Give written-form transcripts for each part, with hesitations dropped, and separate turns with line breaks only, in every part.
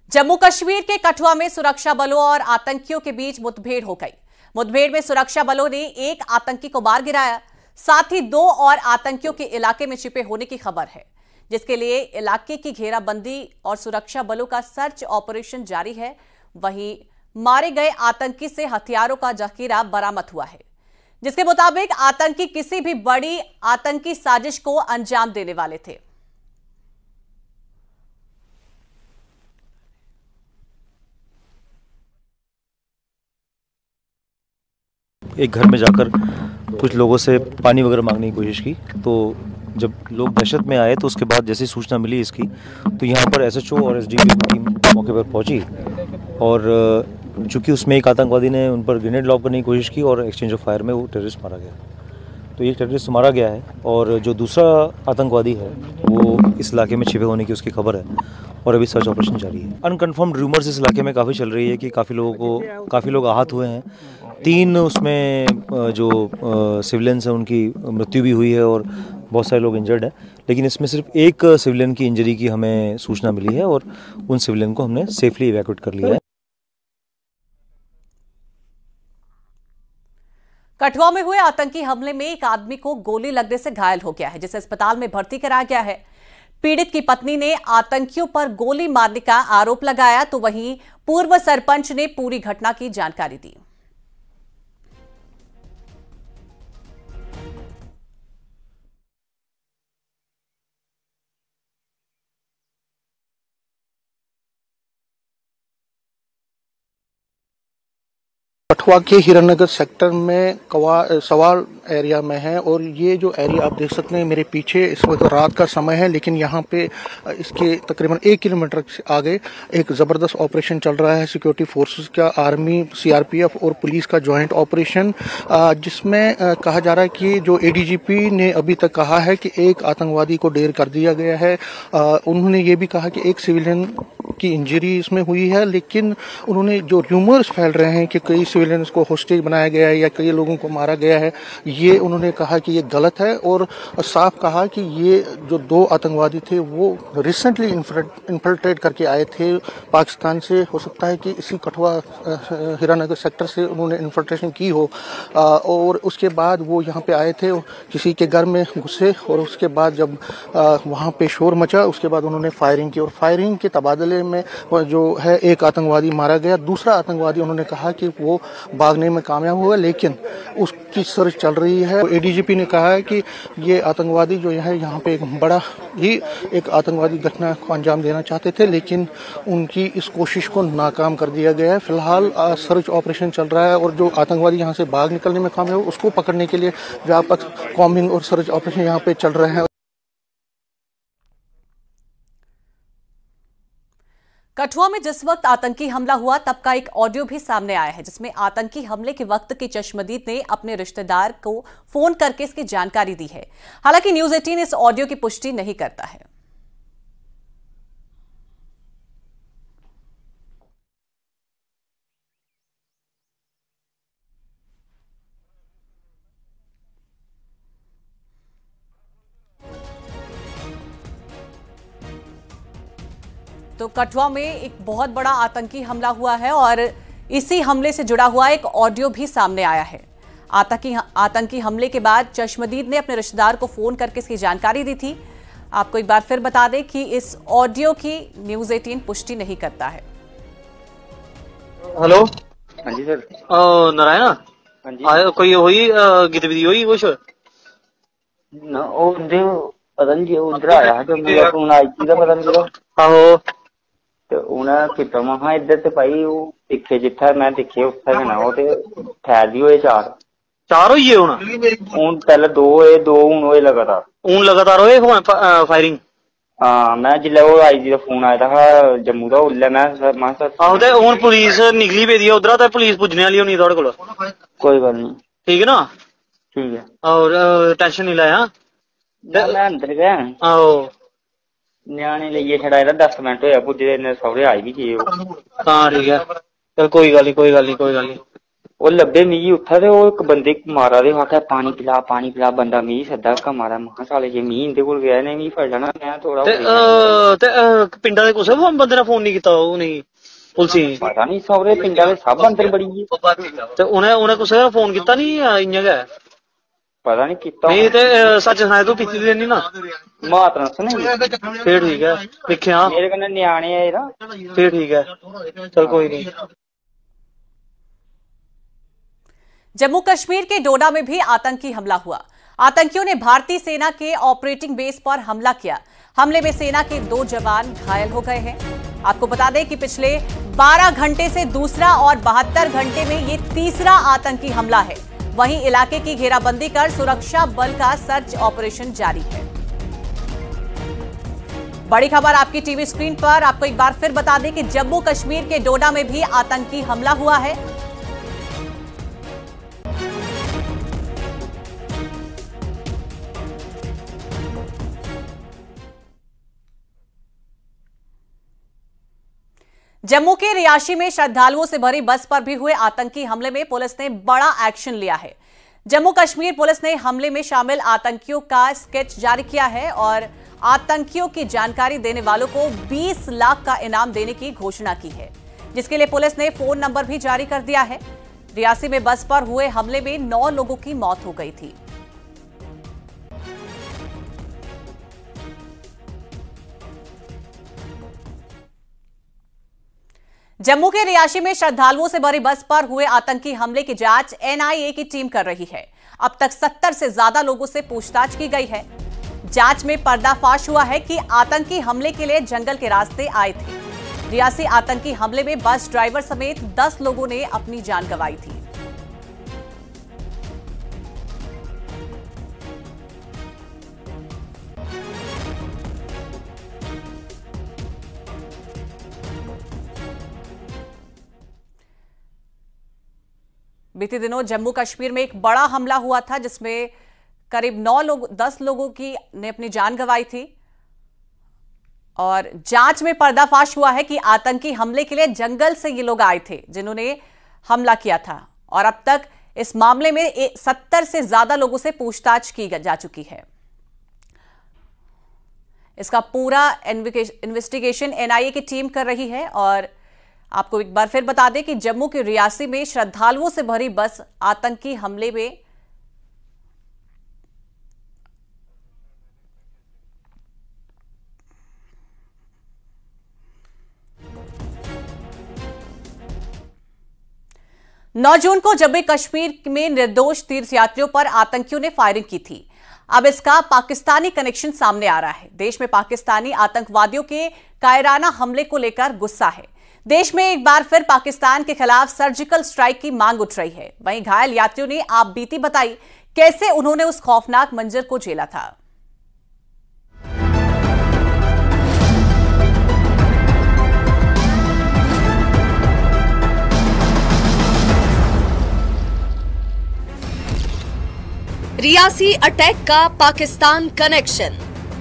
जम्मू कश्मीर के कठुआ में सुरक्षा बलों और आतंकियों के बीच मुठभेड़ हो गई। मुठभेड़ में सुरक्षा बलों ने एक आतंकी को मार गिराया, साथ ही 2 और आतंकियों के इलाके में छिपे होने की खबर है, जिसके लिए इलाके की घेराबंदी और सुरक्षा बलों का सर्च ऑपरेशन जारी है। वहीं मारे गए आतंकी से हथियारों का जखीरा बरामद हुआ है, जिसके मुताबिक आतंकी किसी भी बड़ी आतंकी साजिश को अंजाम देने वाले थे।
एक घर में जाकर कुछ लोगों से पानी वगैरह मांगने की कोशिश की, तो जब लोग दहशत में आए तो उसके बाद जैसे सूचना मिली इसकी, तो यहाँ पर एसएचओ और एसडीपीओ की टीम मौके पर पहुँची और चूँकि उसमें एक आतंकवादी ने उन पर ग्रेनेड लॉन्च करने की कोशिश की और एक्सचेंज ऑफ फायर में वो टेररिस्ट मारा गया। तो एक टेररिस्ट मारा गया है और जो दूसरा आतंकवादी है वो इस इलाके में छिपे होने की उसकी खबर है और अभी सर्च ऑपरेशन जारी है। अनकन्फर्म्ड रूमर्स इस इलाके में काफ़ी चल रही है कि काफ़ी लोग आहत हुए हैं। 3 उसमें जो सिविलियंस हैं उनकी मृत्यु भी हुई है और बहुत सारे लोग इंजर्ड हैं, लेकिन इसमें सिर्फ एक सिविलियन की इंजरी की हमें सूचना मिली है और उन सिविलियन को हमने सेफली इवैक्यूएट कर लिया है।
कठुआ में हुए आतंकी हमले में एक आदमी को गोली लगने से घायल हो गया है, जिसे अस्पताल में भर्ती कराया गया है। पीड़ित की पत्नी ने आतंकियों पर गोली मारने का आरोप लगाया, तो वहीं पूर्व सरपंच ने पूरी घटना की जानकारी दी।
कठुआ के हिरनगर सेक्टर में सवाल एरिया में है और ये जो एरिया आप देख सकते हैं मेरे पीछे, इस वक्त रात का समय है, लेकिन यहाँ पे इसके तकरीबन 1 किलोमीटर से आगे एक ज़बरदस्त ऑपरेशन चल रहा है सिक्योरिटी फोर्सेस का, आर्मी, सीआरपीएफ और पुलिस का जॉइंट ऑपरेशन, जिसमें कहा जा रहा है कि जो एडीजीपी ने अभी तक कहा है कि एक आतंकवादी को ढेर कर दिया गया है। उन्होंने ये भी कहा कि एक सिविलियन की इंजरी इसमें हुई है, लेकिन उन्होंने जो र्यूमर्स फैल रहे हैं कि कई सिविलियंस को होस्टेज बनाया गया है या कई लोगों को मारा गया है, ये उन्होंने कहा कि ये गलत है और साफ कहा कि ये जो 2 आतंकवादी थे वो रिसेंटली इन्फिल्ट्रेट करके आए थे पाकिस्तान से। हो सकता है कि इसी कठुआ हीरानगर सेक्टर से उन्होंने इन्फिल्ट्रेशन की हो और उसके बाद वो यहाँ पे आए थे, किसी के घर में घुसे और उसके बाद जब वहाँ पे शोर मचा, उसके बाद उन्होंने फायरिंग की और फायरिंग के तबादले में जो है एक आतंकवादी मारा गया। दूसरा आतंकवादी उन्होंने कहा कि वो भागने में कामयाब हुआ, लेकिन उसकी सर्च चल रही है। एडीजीपी ने कहा है कि ये आतंकवादी जो है यहाँ पे एक बड़ा ही एक आतंकवादी घटना को अंजाम देना चाहते थे, लेकिन उनकी इस कोशिश को नाकाम कर दिया गया है। फिलहाल सर्च ऑपरेशन चल रहा है और जो आतंकवादी यहाँ से भाग निकलने में कामयाब हो उसको पकड़ने के लिए व्यापक कॉम्बिंग और सर्च ऑपरेशन यहाँ पे चल रहे हैं।
कठुआ में जिस वक्त आतंकी हमला हुआ तब का एक ऑडियो भी सामने आया है, जिसमें आतंकी हमले के वक्त के चश्मदीद ने अपने रिश्तेदार को फोन करके इसकी जानकारी दी है। हालांकि न्यूज़ 18 इस ऑडियो की पुष्टि नहीं करता है। तो कठुआ में एक बहुत बड़ा आतंकी हमला हुआ है और इसी हमले से जुड़ा हुआ एक ऑडियो भी सामने आया है। आतंकी हमले के बाद चश्मदीद ने अपने रिश्तेदार को फोन करके इसकी जानकारी दी थी। आपको एक बार फिर बता दें कि इस ऑडियो की न्यूज़ 18 पुष्टि नहीं करता है।
हेलो,
हाँ जी सर।
नारायण,
हाँ जी।
आए कोई होई गतिविधि होई कुछ
ना उधर पता नहीं उधर आया जो मेरा फोन आई थी पता नहीं
आहो
तो उन्हें कितना महा इधर ते भाई वो दिखे जिथा मैं दिखे उत्थे ना वो ते ठहर हुए
4 होई
हूँ पहले 2 होए 2 हूँ होए
लगातार होए फायरिंग।
हाँ मैं जिले वो आई जी फोन आया था जम्मू का उल्ले मैं
आहो ते हुन पुलिस निकली पेदी उधरा ते पुलिस पुज्जने वाली होनी थोड़े कोल।
कोई गल नहीं,
ठीक है ना,
ठीक है
और टेंशन नहीं लाया।
मैं अंदर गया
आहो
न्याणे लेइए छड़ा 10 मिनट होया पुज्जे सौरे आई भी गए।
हाँ ठीक है, कोई गल नहीं।
ਉਹ ਲੱਭੇ ਮੀਂਹ ਉੱਠਾ ਤੇ ਉਹ ਇੱਕ ਬੰਦੇ ਮਾਰਾ ਦੇ ਆਖਿਆ ਪਾਣੀ ਪਿਲਾ ਬੰਦਾ ਮੀਂਹ ਸੱਦਾ ਕਾ ਮਾਰਾ ਮਹਾ ਸਾਲੇ ਜੇ ਮੀਂਹ ਇਹਦੇ ਕੋਲ ਗਿਆ ਨੇ ਮੀਂਹ ਫੜ ਲੈਣਾ ਮੈਂ ਥੋੜਾ
ਤੇ ਪਿੰਡਾਂ ਦੇ ਕੁਛ ਬੰਦੇ ਨੇ ਫੋਨ ਨਹੀਂ ਕੀਤਾ ਉਹ ਨਹੀਂ ਪੁਲਿਸ
ਪਤਾ ਨਹੀਂ ਸੌਰੇ ਪਿੰਡਾਂ ਦੇ ਸਭ ਅੰਦਰ ਬੜੀ
ਤੇ ਉਹਨੇ ਕੁਛ ਫੋਨ ਕੀਤਾ ਨਹੀਂ ਇੰਨਾ ਗਾ
ਪਤਾ ਨਹੀਂ ਕੀਤਾ
ਨਹੀਂ ਤੇ ਸੱਚ ਸੁਣਾਏ ਤੂੰ ਪੀਤੀ ਦੀ ਨਹੀਂ ਨਾ
ਮਾਤਰਾ ਸੁਣੇ
ਫੇਰ ਠੀਕ ਹੈ ਦੇਖਿਆ
ਮੇਰੇ ਕੋਲ ਨਿਆਣੇ ਆ ਨਾ
ਫੇਰ ठीक है चल कोई नहीं।
जम्मू कश्मीर के डोडा में भी आतंकी हमला हुआ। आतंकियों ने भारतीय सेना के ऑपरेटिंग बेस पर हमला किया। हमले में सेना के 2 जवान घायल हो गए हैं। आपको बता दें कि पिछले 12 घंटे से दूसरा और 72 घंटे में ये तीसरा आतंकी हमला है। वहीं इलाके की घेराबंदी कर सुरक्षा बल का सर्च ऑपरेशन जारी है। बड़ी खबर आपकी टीवी स्क्रीन पर। आपको एक बार फिर बता दें कि जम्मू कश्मीर के डोडा में भी आतंकी हमला हुआ है। जम्मू के रियासी में श्रद्धालुओं से भरी बस पर भी हुए आतंकी हमले में पुलिस ने बड़ा एक्शन लिया है। जम्मू कश्मीर पुलिस ने हमले में शामिल आतंकियों का स्केच जारी किया है और आतंकियों की जानकारी देने वालों को 20 लाख का इनाम देने की घोषणा की है, जिसके लिए पुलिस ने फोन नंबर भी जारी कर दिया है। रियासी में बस पर हुए हमले में 9 लोगों की मौत हो गई थी। जम्मू के रियासी में श्रद्धालुओं से भरी बस पर हुए आतंकी हमले की जांच एनआईए की टीम कर रही है। अब तक 70 से ज्यादा लोगों से पूछताछ की गई है। जांच में पर्दाफाश हुआ है कि आतंकी हमले के लिए जंगल के रास्ते आए थे। रियासी आतंकी हमले में बस ड्राइवर समेत 10 लोगों ने अपनी जान गंवाई थी। बीते दिनों जम्मू कश्मीर में एक बड़ा हमला हुआ था, जिसमें करीब 10 लोगों की ने अपनी जान गंवाई थी। और जांच में पर्दाफाश हुआ है कि आतंकी हमले के लिए जंगल से ये लोग आए थे जिन्होंने हमला किया था। और अब तक इस मामले में 70 से ज्यादा लोगों से पूछताछ की जा चुकी है। इसका पूरा इन्वेस्टिगेशन एनआईए की टीम कर रही है। और आपको एक बार फिर बता दें कि जम्मू के रियासी में श्रद्धालुओं से भरी बस आतंकी हमले में नौ जून को जम्मू कश्मीर में निर्दोष तीर्थयात्रियों पर आतंकियों ने फायरिंग की थी। अब इसका पाकिस्तानी कनेक्शन सामने आ रहा है। देश में पाकिस्तानी आतंकवादियों के कायराना हमले को लेकर गुस्सा है। देश में एक बार फिर पाकिस्तान के खिलाफ सर्जिकल स्ट्राइक की मांग उठ रही है। वहीं घायल यात्रियों ने आप बीती बताई कैसे उन्होंने उस खौफनाक मंजर को झेला था।
रियासी अटैक का पाकिस्तान कनेक्शन।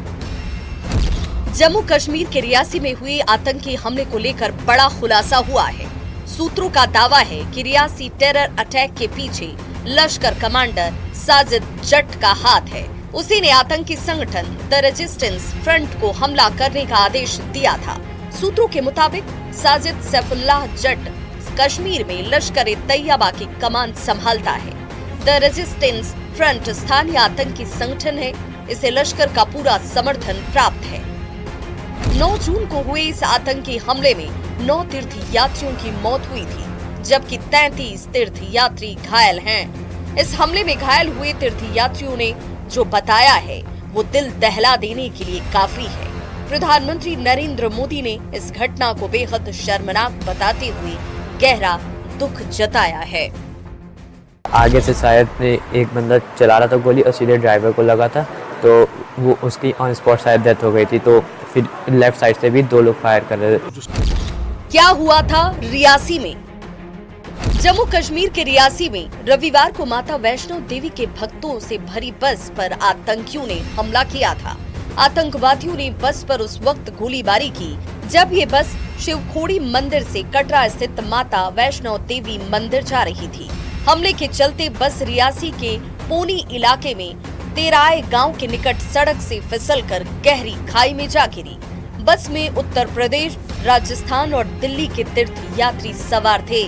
जम्मू कश्मीर के रियासी में हुए आतंकी हमले को लेकर बड़ा खुलासा हुआ है। सूत्रों का दावा है कि रियासी टेरर अटैक के पीछे लश्कर कमांडर साजिद जट का हाथ है। उसी ने आतंकी संगठन द रेजिस्टेंस फ्रंट को हमला करने का आदेश दिया था। सूत्रों के मुताबिक साजिद सैफुल्लाह जट कश्मीर में लश्कर ए तैयबा की कमान संभालता है। द रेजिस्टेंस फ्रंट स्थानीय आतंकी संगठन है। इसे लश्कर का पूरा समर्थन प्राप्त है। 9 जून को हुए इस आतंकी हमले में 9 तीर्थ यात्रियों की मौत हुई थी, जबकि 33 तीर्थ यात्री घायल हैं। इस हमले में घायल हुए तीर्थ यात्रियों ने जो बताया है वो दिल दहला देने के लिए काफी है। प्रधानमंत्री नरेंद्र मोदी ने इस घटना को बेहद शर्मनाक बताते हुए गहरा दुख जताया है।
आगे से शायद एक बंदा चला रहा था गोली और सीधे ड्राइवर को लगा था, तो वो उसकी ऑन स्पॉट शायद डेथ हो गई थी। तो फिर लेफ्ट साइड से भी 2 लोग फायर कर रहे थे।
क्या हुआ था रियासी में? जम्मू कश्मीर के रियासी में रविवार को माता वैष्णो देवी के भक्तों से भरी बस पर आतंकियों ने हमला किया था। आतंकवादियों ने बस पर उस वक्त गोलीबारी की जब ये बस शिवखोड़ी मंदिर से कटरा स्थित माता वैष्णो देवी मंदिर जा रही थी। हमले के चलते बस रियासी के पोनी इलाके में तेराए गांव के निकट सड़क से फिसलकर गहरी खाई में जा गिरी। बस में उत्तर प्रदेश, राजस्थान और दिल्ली के तीर्थ यात्री सवार थे।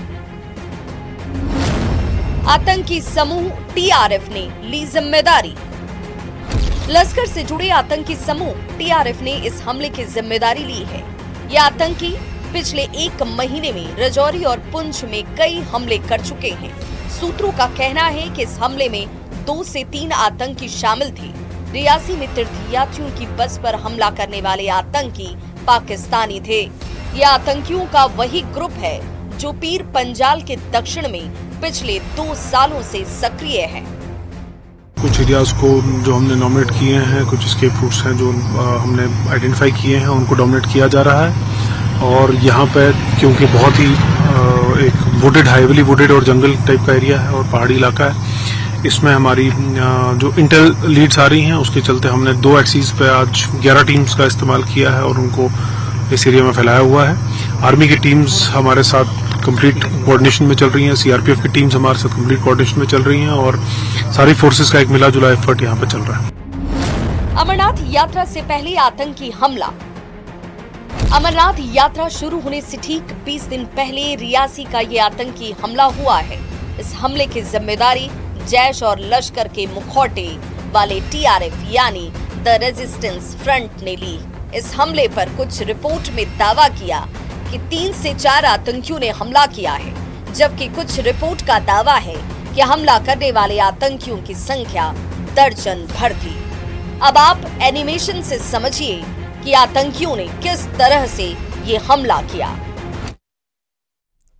आतंकी समूह टीआरएफ ने ली जिम्मेदारी। लश्कर से जुड़े आतंकी समूह टीआरएफ ने इस हमले की जिम्मेदारी ली है। ये आतंकी पिछले एक महीने में राजौरी और पुंछ में कई हमले कर चुके हैं। सूत्रों का कहना है कि इस हमले में 2 से 3 आतंकी शामिल थे। रियासी में तीर्थयात्रियों की बस पर हमला करने वाले आतंकी पाकिस्तानी थे। ये आतंकियों का वही ग्रुप है जो पीर पंजाल के दक्षिण में पिछले 2 सालों से सक्रिय है।
कुछ एरियाज को जो हमने नॉमिनेट किए हैं, कुछ एस्केप रूट्स हैं जो हमने आइडेंटिफाई किए हैं, उनको डोमिनेट किया जा रहा है। और यहाँ पे क्योंकि बहुत ही एक वुडेड, हाईली वुडेड और जंगल टाइप का एरिया है और पहाड़ी इलाका है, इसमें हमारी जो इंटेल लीड्स आ रही हैं उसके चलते हमने 2 एक्सिस पे आज 11 टीम्स का इस्तेमाल किया है और उनको इस एरिया में फैलाया हुआ है। आर्मी की टीम्स हमारे साथ कंप्लीट कोऑर्डिनेशन में चल रही हैं, सीआरपीएफ की टीम्स हमारे साथ कंप्लीट कोऑर्डिनेशन में चल रही हैं और सारी फोर्सेस का एक मिला जुला एफर्ट यहाँ पे चल रहा है।
अमरनाथ यात्रा से पहले आतंकी हमला। अमरनाथ यात्रा शुरू होने से ठीक 20 दिन पहले रियासी का ये आतंकी हमला हुआ है। इस हमले की जिम्मेदारी जैश और लश्कर के मुखौटे वाले टीआरएफ यानी द रेजिस्टेंस फ्रंट ने ली। इस हमले पर कुछ रिपोर्ट में दावा किया कि 3 से 4 आतंकियों ने हमला किया है, जबकि कुछ रिपोर्ट का दावा है कि हमला करने वाले आतंकियों की संख्या दर्जन भर थी। अब आप एनिमेशन से समझिए कि आतंकियों ने किस तरह से ये हमला किया।